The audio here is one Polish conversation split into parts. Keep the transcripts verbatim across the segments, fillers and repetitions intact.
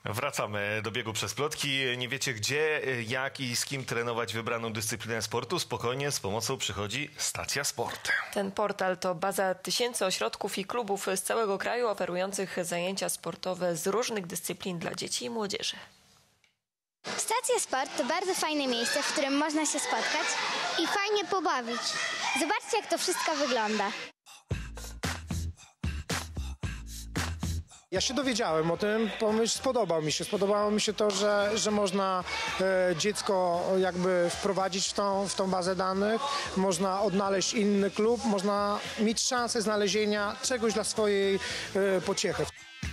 Wracamy do biegu przez plotki. Nie wiecie gdzie, jak i z kim trenować wybraną dyscyplinę sportu? Spokojnie, z pomocą przychodzi Stacja Sport. Ten portal to baza tysięcy ośrodków i klubów z całego kraju oferujących zajęcia sportowe z różnych dyscyplin dla dzieci i młodzieży. Stacja Sport to bardzo fajne miejsce, w którym można się spotkać i fajnie pobawić. Zobaczcie, jak to wszystko wygląda. Ja się dowiedziałem o tym, pomyśl, spodobał mi się. Spodobało mi się to, że, że można e, dziecko jakby wprowadzić w tą, w tą bazę danych, można odnaleźć inny klub, można mieć szansę znalezienia czegoś dla swojej e, pociechy.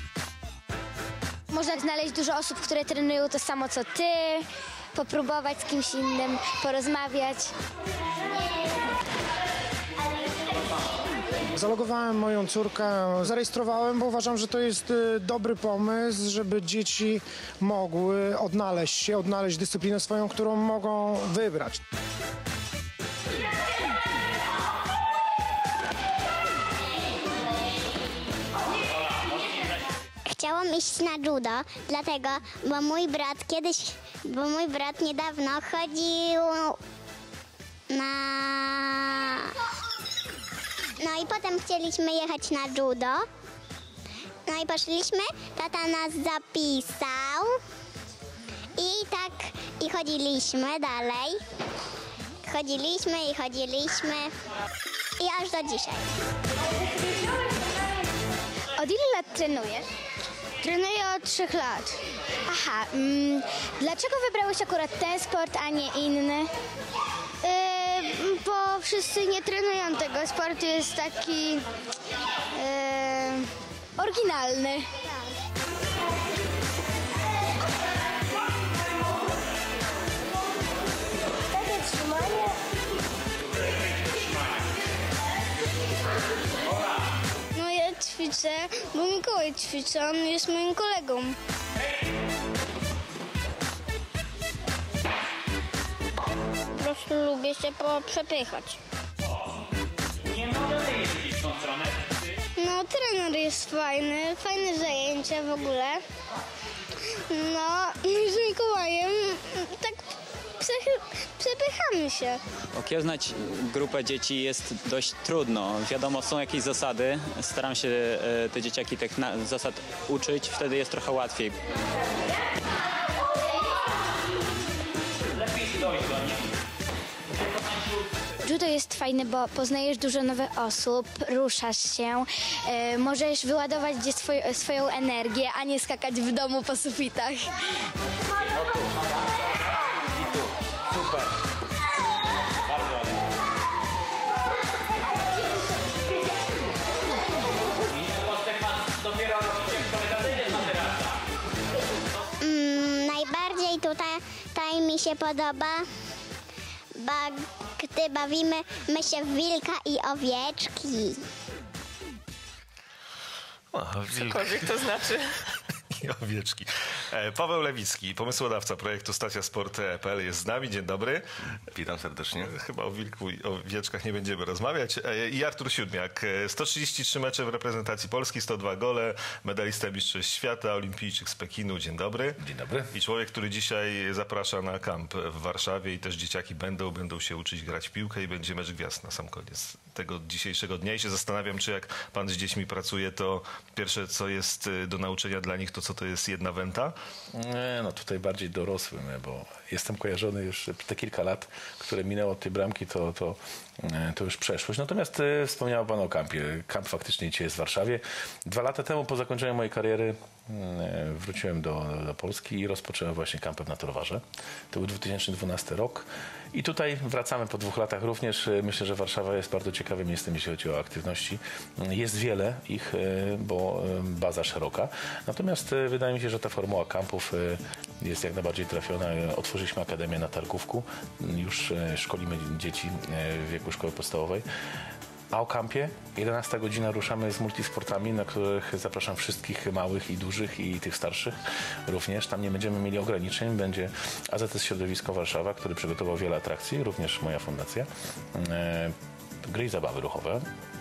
Można znaleźć dużo osób, które trenują to samo co ty, popróbować z kimś innym, porozmawiać. Zalogowałem moją córkę, zarejestrowałem, bo uważam, że to jest dobry pomysł, żeby dzieci mogły odnaleźć się, odnaleźć dyscyplinę swoją, którą mogą wybrać. Chciałam iść na judo, dlatego, bo mój brat kiedyś, bo mój brat niedawno chodził na... No i potem chcieliśmy jechać na judo. No i poszliśmy, tata nas zapisał i tak, i chodziliśmy dalej. Chodziliśmy i chodziliśmy i aż do dzisiaj. Od ilu lat trenujesz? Trenuję od trzech lat. Aha, mm, dlaczego wybrałeś akurat ten sport, a nie inny? Yy, bo wszyscy nie trenują tego. Sport jest taki yy, oryginalny. Takie trzymanie. No ja ćwiczę, bo Mikołaj ćwiczy, on jest moim kolegą. Po prostu lubię się poprzepychać. Nie możemy jeździć w tą stronę. No, trener jest fajny, fajne zajęcia w ogóle. No, z Mikołajem tak przepychamy się. Okiełznać grupę dzieci jest dość trudno. Wiadomo, są jakieś zasady. Staram się te dzieciaki tych zasad uczyć, wtedy jest trochę łatwiej. Lepiej dojść do nich. Judo jest fajne, bo poznajesz dużo nowych osób, ruszasz się, e, możesz wyładować gdzieś swoj, swoją energię, a nie skakać w domu po sufitach. Super. Bardzo ładnie. Dopiero robicie w na terasa. Mm, najbardziej tutaj, tutaj mi się podoba, bo gdy bawimy my się w wilka i owieczki. O, wilk. Cokolwiek to znaczy. I owieczki. Paweł Lewicki, pomysłodawca projektu Stacja Sport kropka p l jest z nami. Dzień dobry. Witam serdecznie. Chyba o wilku i o owieczkach nie będziemy rozmawiać. I Artur Siódmiak, sto trzydzieści trzy mecze w reprezentacji Polski, sto dwa gole, medalista mistrzostw świata, olimpijczyk z Pekinu. Dzień dobry. Dzień dobry. I człowiek, który dzisiaj zaprasza na kamp w Warszawie i też dzieciaki będą, będą się uczyć grać w piłkę i będzie mecz gwiazd na sam koniec tego dzisiejszego dnia. I się zastanawiam, czy jak pan z dziećmi pracuje, to pierwsze, co jest do nauczenia dla nich, to co to jest jedna wenta? Nie, no tutaj bardziej dorosłym, bo jestem kojarzony już te kilka lat, które minęło od tej bramki, to, to, to już przeszłość. Natomiast wspomniał pan o kampie. Kamp faktycznie dzisiaj jest w Warszawie. Dwa lata temu po zakończeniu mojej kariery wróciłem do, do Polski i rozpocząłem właśnie kampem na Torwarze. To był dwa tysiące dwunasty rok. I tutaj wracamy po dwóch latach również. Myślę, że Warszawa jest bardzo ciekawym miejscem, jeśli chodzi o aktywności. Jest wiele ich, bo baza szeroka. Natomiast wydaje mi się, że ta formuła kampów jest jak najbardziej trafiona. Otworzyliśmy Akademię na Targówku. Już szkolimy dzieci w wieku szkoły podstawowej. A o kampie jedenasta godzina ruszamy z multisportami, na których zapraszam wszystkich małych i dużych i tych starszych również. Tam nie będziemy mieli ograniczeń. Będzie A Z S Środowisko Warszawa, który przygotował wiele atrakcji, również moja fundacja. Gry i zabawy ruchowe.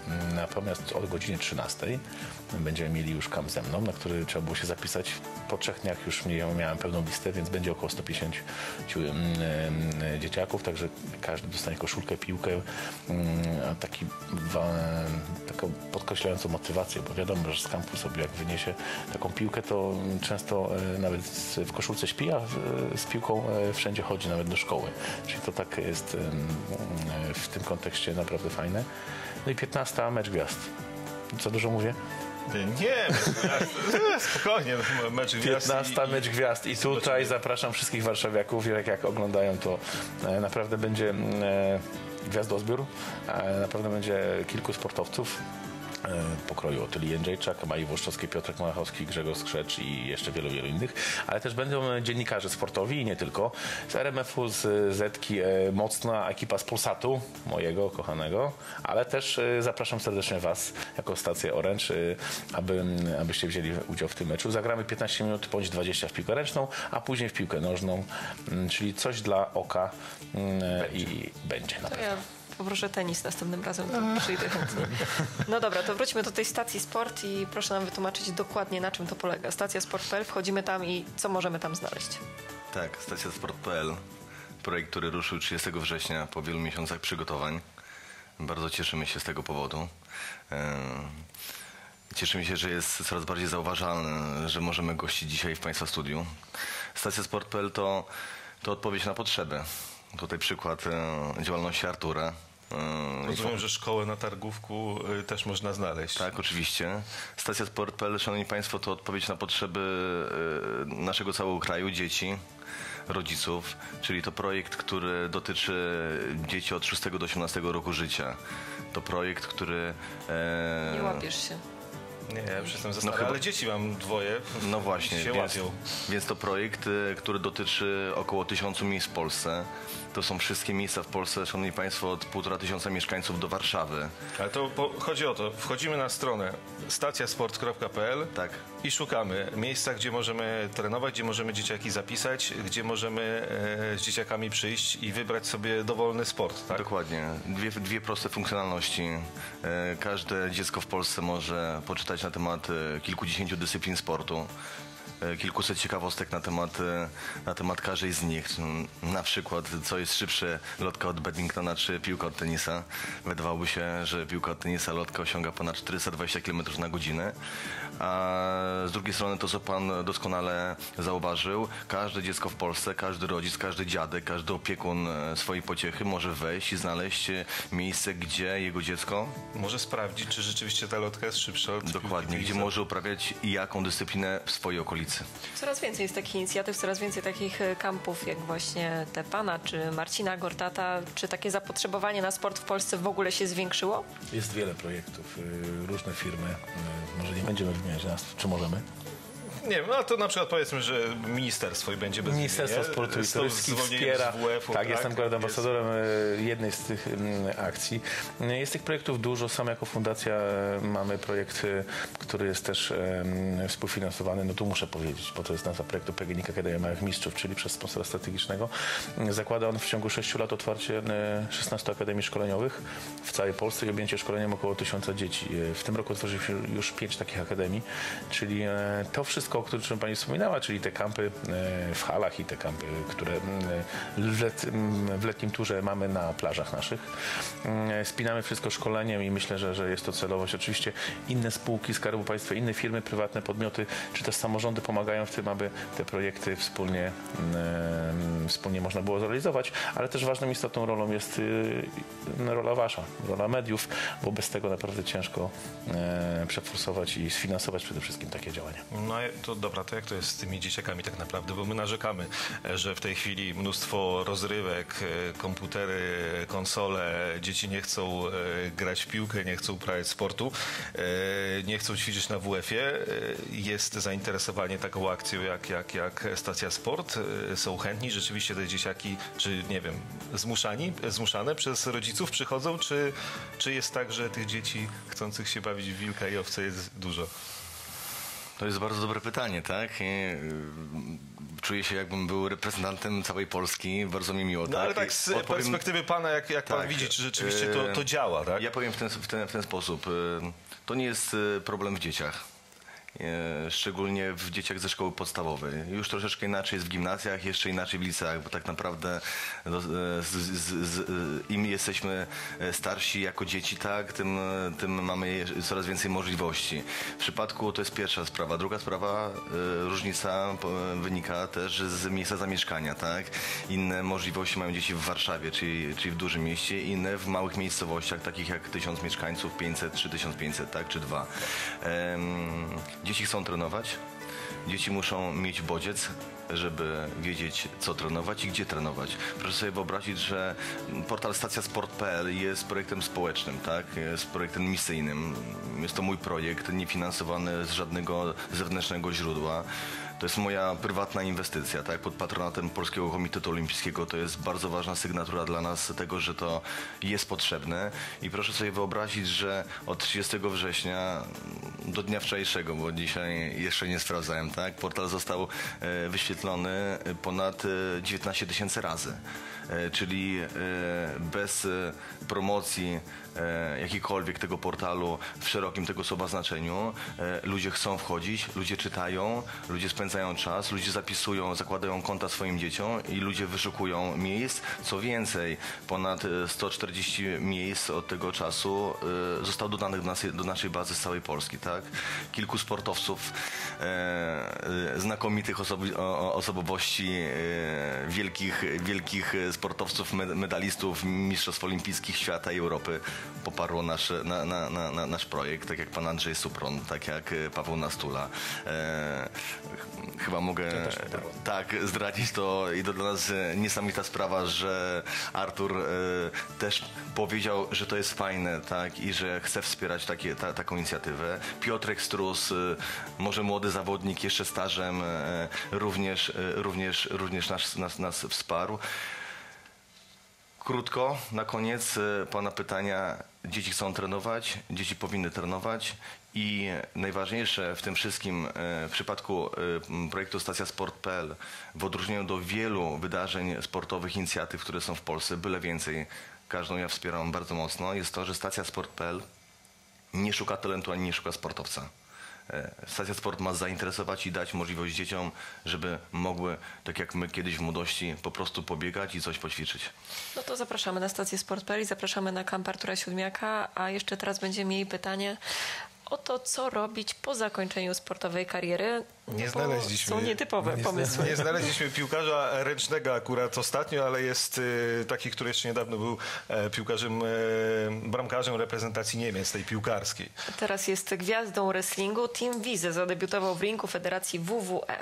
Natomiast od godziny trzynastej będziemy mieli już kamp ze mną, na który trzeba było się zapisać. Po trzech dniach już miałem pełną listę, więc będzie około sto pięćdziesiąt dzieciaków, także każdy dostanie koszulkę, piłkę, taki, taką podkreślającą motywację, bo wiadomo, że z kampu sobie jak wyniesie taką piłkę, to często nawet w koszulce śpi, a z piłką wszędzie chodzi, nawet do szkoły. Czyli to tak jest w tym kontekście naprawdę fajne. No i piętnasta mecz gwiazd. Za dużo mówię? Nie, spokojnie, mecz gwiazd. piętnasta mecz gwiazd i tutaj zapraszam wszystkich warszawiaków, jak, jak oglądają, to naprawdę będzie gwiazdozbiór, naprawdę będzie kilku sportowców pokroju Otyli Jędrzejczak, Maji Włoszczowskiej, Piotrek Malachowski, Grzegorz Skrzecz i jeszcze wielu, wielu innych, ale też będą dziennikarze sportowi i nie tylko. Z R M F u, z Zetki, mocna ekipa z Polsatu, mojego kochanego, ale też zapraszam serdecznie Was jako stację Orange, aby, abyście wzięli udział w tym meczu. Zagramy piętnaście minut bądź dwadzieścia w piłkę ręczną, a później w piłkę nożną, czyli coś dla oka i będzie na pewno. Poproszę tenis następnym razem, to przyjdę chętnie. No dobra, to wróćmy do tej stacji Sport i proszę nam wytłumaczyć dokładnie, na czym to polega. Stacja Sport kropka p l, wchodzimy tam i co możemy tam znaleźć? Tak, stacja Sport kropka p l, projekt, który ruszył trzydziestego września po wielu miesiącach przygotowań. Bardzo cieszymy się z tego powodu. Cieszymy się, że jest coraz bardziej zauważalny, że możemy gościć dzisiaj w Państwa studiu. Stacja Sport kropka p l to, to odpowiedź na potrzeby. Tutaj przykład działalności Artura. Rozumiem, że szkołę na Targówku też można znaleźć. Tak, oczywiście. Stacja Sport kropka p l, szanowni Państwo, to odpowiedź na potrzeby naszego całego kraju, dzieci, rodziców, czyli to projekt, który dotyczy dzieci od szóstego do osiemnastego roku życia. To projekt, który... E... Nie łapiesz się. Nie, ja już jestem za stary, no chyba... ale dzieci mam dwoje. No właśnie, się więc, łapią. Więc to projekt, który dotyczy około tysiącu miejsc w Polsce. To są wszystkie miejsca w Polsce, szanowni Państwo, od półtora tysiąca mieszkańców do Warszawy. Ale to po, chodzi o to, wchodzimy na stronę stacja sport kropka p l tak. i szukamy miejsca, gdzie możemy trenować, gdzie możemy dzieciaki zapisać, gdzie możemy e, z dzieciakami przyjść i wybrać sobie dowolny sport. Tak? Dokładnie. Dwie, dwie proste funkcjonalności. E, każde dziecko w Polsce może poczytać na temat e, kilkudziesięciu dyscyplin sportu. Kilkuset ciekawostek na temat, na temat każdej z nich. Na przykład, co jest szybsze, lotka od badmintona czy piłka od tenisa. Wydawałoby się, że piłka od tenisa, lotka osiąga ponad czterysta dwadzieścia kilometrów na godzinę. A z drugiej strony to, co Pan doskonale zauważył, każde dziecko w Polsce, każdy rodzic, każdy dziadek, każdy opiekun swojej pociechy może wejść i znaleźć miejsce, gdzie jego dziecko może sprawdzić, czy rzeczywiście ta lotka jest szybsza od Dokładnie, gdzie może uprawiać i jaką dyscyplinę w swojej okolicy. Coraz więcej jest takich inicjatyw, coraz więcej takich kampów, jak właśnie te Pana czy Marcina Gortata. Czy takie zapotrzebowanie na sport w Polsce w ogóle się zwiększyło? Jest wiele projektów, różne firmy. Może nie będziemy wymieniać nas, czy możemy? Nie wiem, no to na przykład powiedzmy, że ministerstwo i będzie bez Ministerstwo Sportu i Turystyki wspiera. Tak, tak, jestem akurat ambasadorem jest... jednej z tych akcji. Jest tych projektów dużo. Sam jako fundacja mamy projekt, który jest też współfinansowany. No tu muszę powiedzieć, bo to jest nazwa projektu P G N I K Akademia Małych Mistrzów, czyli przez sponsora strategicznego. Zakłada on w ciągu sześciu lat otwarcie szesnastu akademii szkoleniowych w całej Polsce i objęcie szkoleniem około tysiąca dzieci. W tym roku otworzyło się już pięć takich akademii, czyli to wszystko, o którym Pani wspominała, czyli te kampy w halach i te kampy, które w, let, w letnim turze mamy na plażach naszych. Spinamy wszystko szkoleniem i myślę, że, że jest to celowość. Oczywiście inne spółki Skarbu Państwa, inne firmy, prywatne podmioty, czy też samorządy pomagają w tym, aby te projekty wspólnie, wspólnie można było zrealizować, ale też ważną, istotną rolą jest rola Wasza, rola mediów, bo bez tego naprawdę ciężko przeforsować i sfinansować przede wszystkim takie działania. No to dobra, to jak to jest z tymi dzieciakami tak naprawdę, bo my narzekamy, że w tej chwili mnóstwo rozrywek, komputery, konsole, dzieci nie chcą grać w piłkę, nie chcą uprawiać sportu, nie chcą ćwiczyć na W F-ie. Jest zainteresowanie taką akcją jak, jak, jak Stacja Sport. Są chętni, rzeczywiście te dzieciaki, czy nie wiem, zmuszani, zmuszane przez rodziców przychodzą, czy, czy jest tak, że tych dzieci chcących się bawić w wilka i owce jest dużo? To jest bardzo dobre pytanie, tak? czuję się, jakbym był reprezentantem całej Polski. Bardzo mi miło. No tak? ale tak z Odpowiem... perspektywy pana, jak, jak pan Tak, widzi, czy rzeczywiście to, to działa, tak? Ja powiem w ten, w ten, w ten sposób. To nie jest problem w dzieciach. Szczególnie w dzieciach ze szkoły podstawowej. Już troszeczkę inaczej jest w gimnazjach, jeszcze inaczej w liceach, bo tak naprawdę no, z, z, z, im jesteśmy starsi jako dzieci, tak, tym, tym mamy coraz więcej możliwości. W przypadku to jest pierwsza sprawa. Druga sprawa, różnica wynika też z miejsca zamieszkania, tak. Inne możliwości mają dzieci w Warszawie, czyli, czyli w dużym mieście, inne w małych miejscowościach, takich jak tysiąc mieszkańców, pięćset, trzy tysiące pięćset, tak, czy dwa. Um, Dzieci chcą trenować, dzieci muszą mieć bodziec, żeby wiedzieć, co trenować i gdzie trenować. Proszę sobie wyobrazić, że portal stacja sport kropka p l jest projektem społecznym, tak? Jest projektem misyjnym. Jest to mój projekt, niefinansowany z żadnego zewnętrznego źródła. To jest moja prywatna inwestycja, tak? Pod patronatem Polskiego Komitetu Olimpijskiego. To jest bardzo ważna sygnatura dla nas tego, że to jest potrzebne. I proszę sobie wyobrazić, że od trzydziestego września do dnia wczorajszego, bo dzisiaj jeszcze nie sprawdzałem, tak? Portal został wyświetlony ponad dziewiętnaście tysięcy razy. Czyli bez promocji jakiejkolwiek tego portalu w szerokim tego słowa znaczeniu. Ludzie chcą wchodzić, ludzie czytają, ludzie spędzają czas, ludzie zapisują, zakładają konta swoim dzieciom i ludzie wyszukują miejsc. Co więcej, ponad sto czterdzieści miejsc od tego czasu zostało dodanych do naszej, do naszej bazy z całej Polski. Tak? Kilku sportowców, znakomitych osobi osobowości, wielkich, wielkich sportowców, medalistów Mistrzostw Olimpijskich świata i Europy poparło nasz, na, na, na, nasz projekt, tak jak pan Andrzej Supron, tak jak Paweł Nastula. E, chyba mogę ja tak zdradzić to i to dla nas niesamowita sprawa, że Artur e, też powiedział, że to jest fajne, tak, i że chce wspierać takie, ta, taką inicjatywę. Piotrek Strus, e, może młody zawodnik, jeszcze stażem, e, również, e, również, również nas, nas, nas wsparł. Krótko, na koniec pana pytania. Dzieci chcą trenować, dzieci powinny trenować i najważniejsze w tym wszystkim w przypadku projektu Stacja Sport kropka p l, w odróżnieniu do wielu wydarzeń sportowych, inicjatyw, które są w Polsce, byle więcej, każdą ja wspieram bardzo mocno, jest to, że Stacja Sport kropka p l nie szuka talentu ani nie szuka sportowca. Stacja Sport ma zainteresować i dać możliwość dzieciom, żeby mogły, tak jak my kiedyś w młodości, po prostu pobiegać i coś poćwiczyć. No to zapraszamy na stację Sport kropka p l i zapraszamy na kamp Artura Siódmiaka, a jeszcze teraz będzie mieli pytanie o to, co robić po zakończeniu sportowej kariery. Nie znaleźliśmy. Są nietypowe nie, pomysły. Nie znaleźliśmy piłkarza ręcznego akurat ostatnio, ale jest y, taki, który jeszcze niedawno był e, piłkarzem, e, bramkarzem reprezentacji Niemiec, tej piłkarskiej. Teraz jest gwiazdą wrestlingu. Tim Wiese zadebiutował w ringu Federacji W W E.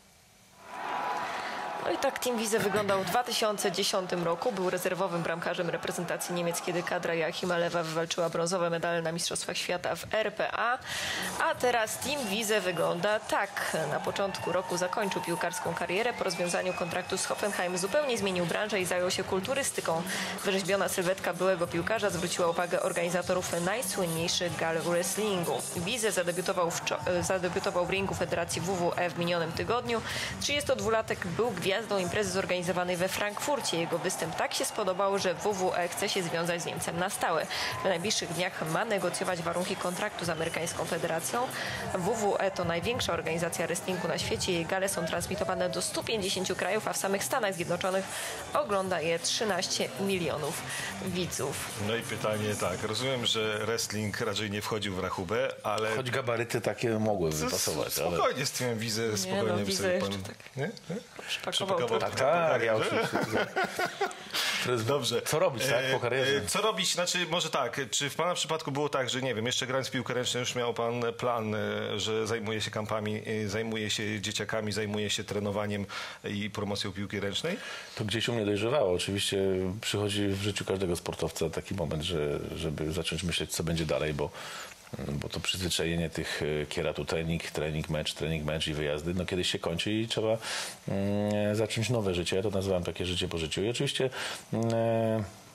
No i tak Tim Wiese wyglądał w dwa tysiące dziesiątym roku. Był rezerwowym bramkarzem reprezentacji Niemiec, kiedy kadra Joachima Lewa wywalczyła brązowe medale na Mistrzostwach Świata w R P A. A teraz Tim Wiese wygląda tak. Na początku roku zakończył piłkarską karierę. Po rozwiązaniu kontraktu z Hoffenheim zupełnie zmienił branżę i zajął się kulturystyką. Wyrzeźbiona sylwetka byłego piłkarza zwróciła uwagę organizatorów najsłynniejszych gal wrestlingu. Wiese zadebiutował w, zadebiutował w ringu Federacji W W E w minionym tygodniu. trzydziestodwulatek był gwiazdą gwiazdą imprezy zorganizowanej we Frankfurcie. Jego występ tak się spodobał, że W W E chce się związać z Niemcem na stałe. W najbliższych dniach ma negocjować warunki kontraktu z amerykańską federacją. W W E to największa organizacja wrestlingu na świecie. Jej gale są transmitowane do stu pięćdziesięciu krajów, a w samych Stanach Zjednoczonych ogląda je trzynaście milionów widzów. No i pytanie tak, rozumiem, że wrestling raczej nie wchodził w rachubę, ale... Choć gabaryty takie mogły wypasować. Spokojnie ale... z tym Wiese, spokojnie. Nie, no, Wiese pan... tak. Nie? Nie? Przypakował tak, tak, ja oczywiście. Dobrze. Co robić, tak, po karierze? Co robić, znaczy może tak, czy w pana przypadku było tak, że nie wiem, jeszcze grając w piłkę ręczną już miał pan plan, że zajmuje się kampami, zajmuje się dzieciakami, zajmuje się trenowaniem i promocją piłki ręcznej? To gdzieś u mnie dojrzewało. Oczywiście przychodzi w życiu każdego sportowca taki moment, że, żeby zacząć myśleć, co będzie dalej, bo bo to przyzwyczajenie tych kieratu trening, trening, mecz, trening, mecz i wyjazdy, no kiedyś się kończy i trzeba mm, zacząć nowe życie. Ja to nazywam takie życie po życiu. I oczywiście mm,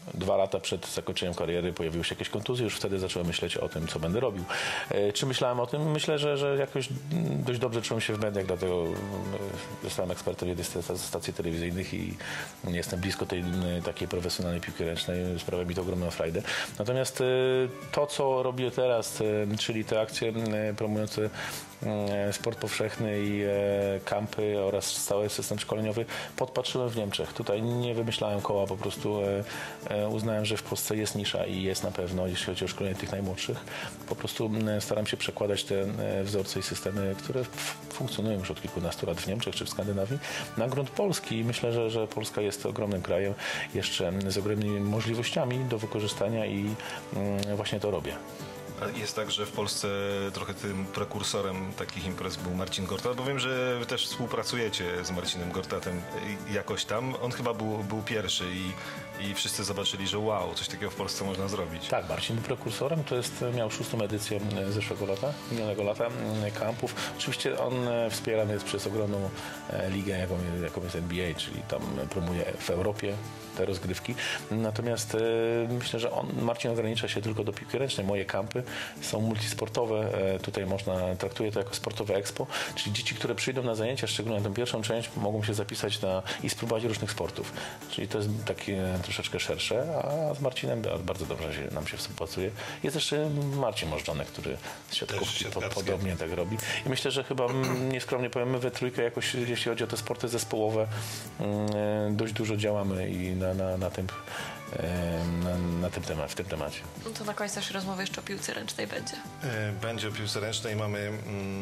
dwa lata przed zakończeniem kariery pojawiły się jakieś kontuzje, już wtedy zacząłem myśleć o tym, co będę robił. Czy myślałem o tym? Myślę, że, że jakoś dość dobrze czułem się w mediach, dlatego zostałem ekspertem jednej z stacji telewizyjnych i jestem blisko tej takiej profesjonalnej piłki ręcznej. Sprawia mi to ogromną frajdę. Natomiast to, co robię teraz, czyli te akcje promujące sport powszechny i kampy oraz stały system szkoleniowy, podpatrzyłem w Niemczech. Tutaj nie wymyślałem koła, po prostu uznałem, że w Polsce jest nisza i jest na pewno, jeśli chodzi o szkolenie tych najmłodszych. Po prostu staram się przekładać te wzorce i systemy, które funkcjonują już od kilkunastu lat w Niemczech czy w Skandynawii, na grunt Polski. I myślę, że, że Polska jest ogromnym krajem, jeszcze z ogromnymi możliwościami do wykorzystania i właśnie to robię. Jest tak, że w Polsce trochę tym prekursorem takich imprez był Marcin Gortat, bo wiem, że wy też współpracujecie z Marcinem Gortatem jakoś tam. On chyba był, był pierwszy i, i wszyscy zobaczyli, że wow, coś takiego w Polsce można zrobić. Tak, Marcin był prekursorem, to jest, miał szóstą edycję zeszłego lata, minionego lata kampów. Oczywiście on wspierany jest przez ogromną ligę, jaką, jaką jest N B A, czyli tam promuje w Europie te rozgrywki. Natomiast e, myślę, że on, Marcin ogranicza się tylko do piłki ręcznej. Moje kampy są multisportowe. E, tutaj można, traktuję to jako sportowe expo, czyli dzieci, które przyjdą na zajęcia, szczególnie na tę pierwszą część, mogą się zapisać na, i spróbować różnych sportów. Czyli to jest takie troszeczkę szersze, a z Marcinem bardzo dobrze się, nam się współpracuje. Jest jeszcze Marcin Możdżonek, który z siatkówki po, podobnie tak robi. I myślę, że chyba nieskromnie powiem, my we trójkę jakoś, jeśli chodzi o te sporty zespołowe, mm, dość dużo działamy i Na, na, na, tym, na, na tym temat, w tym temacie. No to na koniec naszej rozmowy jeszcze o piłce ręcznej będzie. Będzie o piłce ręcznej. Mamy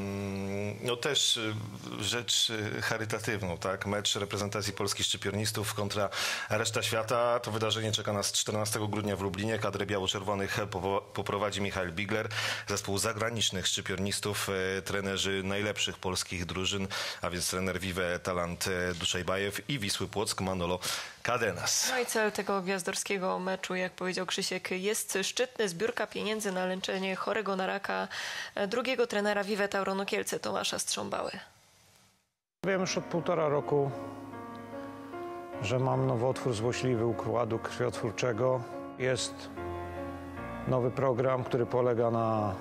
no też rzecz charytatywną, tak? Mecz reprezentacji polskich szczypiornistów kontra reszta świata. To wydarzenie czeka nas czternastego grudnia w Lublinie. Kadrę biało-czerwonych poprowadzi Michał Bigler, zespół zagranicznych szczypiornistów, trenerzy najlepszych polskich drużyn, a więc trener Vive Talant Duszejbajew i Wisły Płock Manolo Cadenas. No i cel tego gwiazdorskiego meczu, jak powiedział Krzysiek, jest szczytny. Zbiórka pieniędzy na leczenie chorego na raka drugiego trenera Vive Tauronu Kielce, Tomasza Strząbały. Wiem już od półtora roku, że mam nowotwór złośliwy układu krwiotwórczego. Jest nowy program, który polega na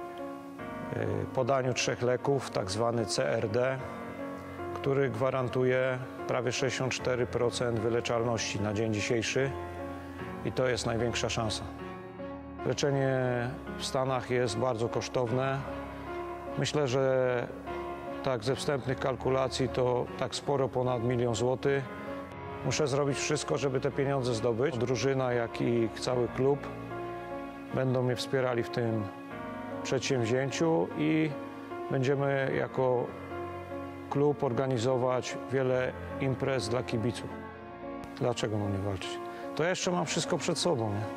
podaniu trzech leków, tak zwany C R D, który gwarantuje prawie sześćdziesiąt cztery procent wyleczalności na dzień dzisiejszy i to jest największa szansa. Leczenie w Stanach jest bardzo kosztowne. Myślę, że tak ze wstępnych kalkulacji to tak sporo ponad milion złotych. Muszę zrobić wszystko, żeby te pieniądze zdobyć. Drużyna, jak i cały klub będą mnie wspierali w tym przedsięwzięciu i będziemy jako klub organizować wiele imprez dla kibiców. Dlaczego mam nie walczyć? To jeszcze mam wszystko przed sobą, nie?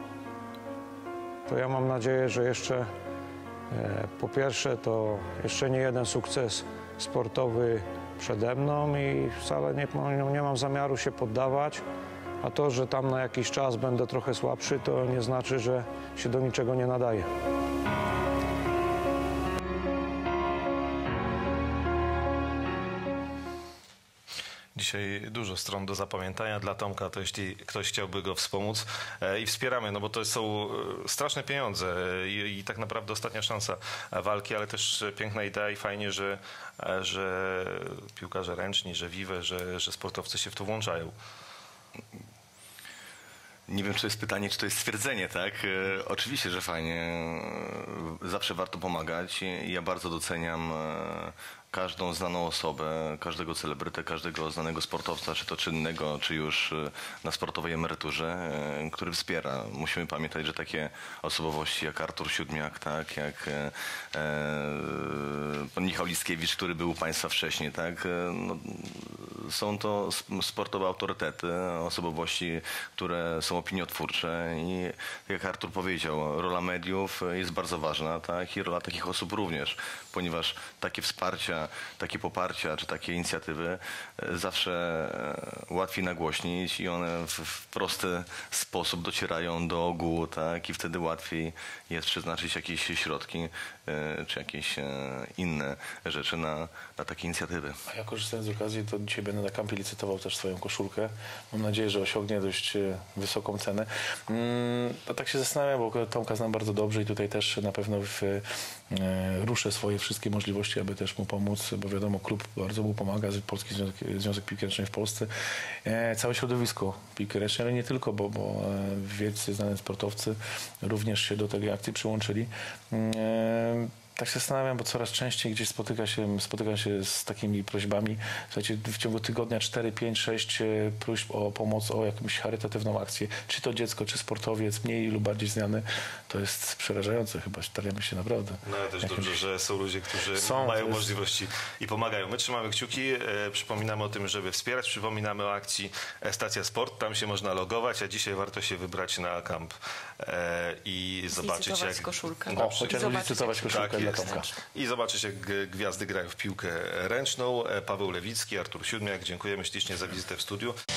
To ja mam nadzieję, że jeszcze e, po pierwsze to jeszcze nie jeden sukces sportowy przede mną i wcale nie, nie mam zamiaru się poddawać, a to, że tam na jakiś czas będę trochę słabszy, to nie znaczy, że się do niczego nie nadaje. Dzisiaj dużo stron do zapamiętania dla Tomka, to jeśli ktoś chciałby go wspomóc e, i wspieramy, no bo to są straszne pieniądze i, i tak naprawdę ostatnia szansa walki, ale też piękna idea i fajnie, że, że piłkarze ręczni, że Vive, że, że sportowcy się w to włączają. Nie wiem, czy to jest pytanie, czy to jest stwierdzenie, tak? E, oczywiście, że fajnie. Zawsze warto pomagać. Ja bardzo doceniam e, każdą znaną osobę, każdego celebrytę, każdego znanego sportowca, czy to czynnego, czy już e, na sportowej emeryturze, e, który wspiera. Musimy pamiętać, że takie osobowości jak Artur Siódmiak, tak? Jak e, pan Michał Liskiewicz, który był u państwa wcześniej, tak? E, no, są to sportowe autorytety, osobowości, które są opiniotwórcze i jak Artur powiedział, rola mediów jest bardzo ważna. ważna, tak, i rola takich osób również, ponieważ takie wsparcia, takie poparcia, czy takie inicjatywy e, zawsze e, łatwiej nagłośnić i one w, w prosty sposób docierają do ogółu, tak, i wtedy łatwiej jest przeznaczyć jakieś środki, e, czy jakieś e, inne rzeczy na, na takie inicjatywy. A ja korzystając z okazji, to dzisiaj będę na kampie licytował też swoją koszulkę. Mam nadzieję, że osiągnie dość e, wysoką cenę. Mm, a tak się zastanawiam, bo Tomka znam bardzo dobrze i tutaj też na pewno w, e, ruszę swoje wszystkie możliwości, aby też mu pomóc, bo wiadomo, klub bardzo mu pomaga, Polski Związek, Związek Piłki Ręcznej w Polsce. E, całe środowisko piłki ręcznej, ale nie tylko, bo, bo e, wielcy znani sportowcy również się do tej akcji przyłączyli. E, Tak się zastanawiam, bo coraz częściej gdzieś spotyka się, spotyka się z takimi prośbami. Słuchajcie, w ciągu tygodnia cztery, pięć, sześć próśb o pomoc, o jakąś charytatywną akcję. Czy to dziecko, czy sportowiec, mniej lub bardziej znany. To jest przerażające chyba. Staramy się naprawdę. No ale też Jakimś... dobrze, że są ludzie, którzy są, mają jest... możliwości i pomagają. My trzymamy kciuki, e, przypominamy o tym, żeby wspierać, przypominamy o akcji Stacja Sport. Tam się można logować, a dzisiaj warto się wybrać na kamp e, i zobaczyć, Licytować jak... koszulkę. O, chociażby licytować koszulkę Tak dla jest. Tomka. I zobaczyć, jak gwiazdy grają w piłkę ręczną. Paweł Lewicki, Artur Siódmiak. Dziękujemy ślicznie za wizytę w studiu.